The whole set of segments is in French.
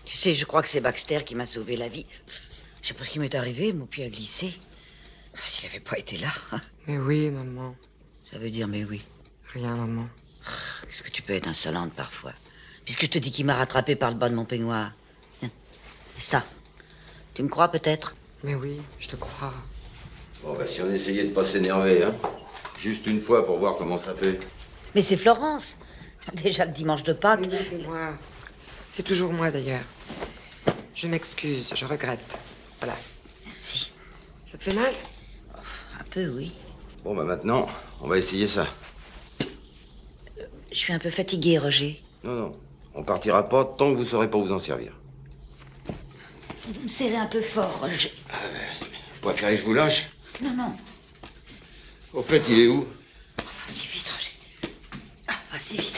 Tu sais, je crois que c'est Baxter qui m'a sauvé la vie. Je sais pas ce qui m'est arrivé, mon pied a glissé. S'il avait pas été là. Mais oui, maman. Ça veut dire mais oui. Rien, maman. Est-ce que tu peux être insolente parfois? Puisque je te dis qu'il m'a rattrapé par le bas de mon peignoir. Et ça, tu me crois peut-être? Mais oui, je te crois. Bon, bah, si on essayait de pas s'énerver, hein. Juste une fois pour voir comment ça fait. Mais c'est Florence. Déjà le dimanche de Pâques. Mais oui, c'est moi. C'est toujours moi, d'ailleurs. Je m'excuse, je regrette. Voilà. Merci. Ça te fait mal? Un peu, oui. Bon, bah maintenant, on va essayer ça. Je suis un peu fatiguée, Roger. Non, non. On partira pas tant que vous saurez pas vous en servir. Vous me serrez un peu fort, Roger. Vous préférez que je vous lâche? Non, non. Au fait, il est où? Vas-y vite, Roger. Vas-y vite.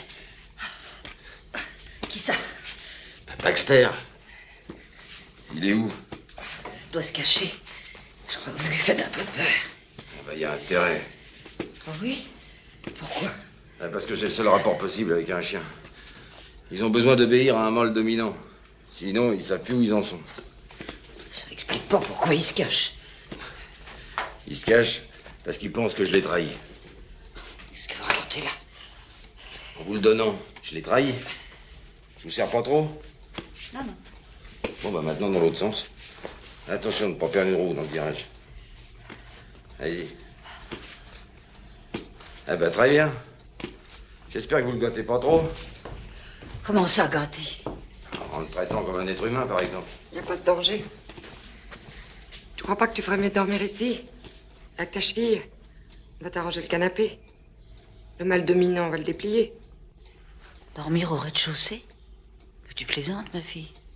Qui ça? Baxter. Il est où? Il doit se cacher. Je crois que vous lui faites un peu peur. Bah, il y a intérêt. Ah oui? Pourquoi? Parce que c'est le seul rapport possible avec un chien. Ils ont besoin d'obéir à un mâle dominant. Sinon, ils savent plus où ils en sont. Ça n'explique pas pourquoi il se cache. Ils se cachent parce qu'ils pensent que je l'ai trahi. Qu'est-ce que vous racontez là? En vous le donnant, je l'ai trahi. Je vous sers pas trop? Non, non. Bon, bah maintenant, dans l'autre sens. Attention de ne pas perdre une roue dans le virage. Allez-y. Ah bah très bien. J'espère que vous le gâtez pas trop. Comment ça, gâté? En le traitant comme un être humain, par exemple. Y a pas de danger. Tu crois pas que tu ferais mieux de dormir ici? Avec ta cheville? On va t'arranger le canapé. Le mâle dominant, on va le déplier. Dormir au rez-de-chaussée? Tu plaisantes, ma fille?